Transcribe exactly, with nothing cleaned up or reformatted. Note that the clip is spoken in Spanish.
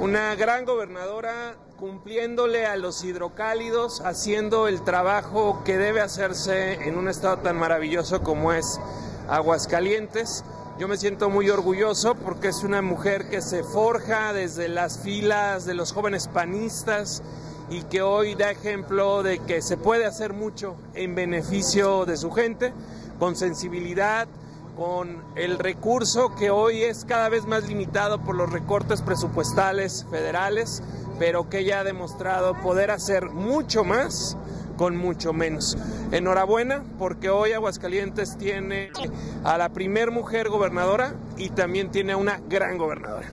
Una gran gobernadora cumpliéndole a los hidrocálidos, haciendo el trabajo que debe hacerse en un estado tan maravilloso como es Aguascalientes. Yo me siento muy orgulloso porque es una mujer que se forja desde las filas de los jóvenes panistas y que hoy da ejemplo de que se puede hacer mucho en beneficio de su gente, con sensibilidad, con el recurso que hoy es cada vez más limitado por los recortes presupuestales federales, pero que ella ha demostrado poder hacer mucho más con mucho menos. Enhorabuena, porque hoy Aguascalientes tiene a la primer mujer gobernadora y también tiene a una gran gobernadora.